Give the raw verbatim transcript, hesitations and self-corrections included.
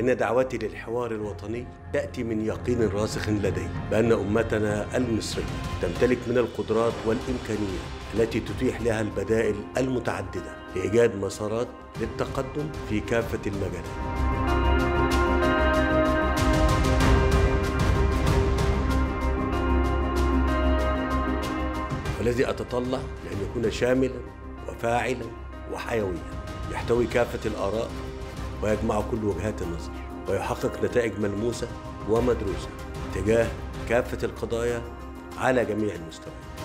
إن دعوتي للحوار الوطني تأتي من يقين راسخ لدي بأن أمتنا المصرية تمتلك من القدرات والإمكانيات التي تتيح لها البدائل المتعددة لإيجاد مسارات للتقدم في كافة المجالات. والذي أتطلع لأن يكون شاملاً وفاعلاً وحيوياً، يحتوي كافة الآراء ويجمع كل وجهات النظر، ويحقق نتائج ملموسة ومدروسة تجاه كافة القضايا على جميع المستويات.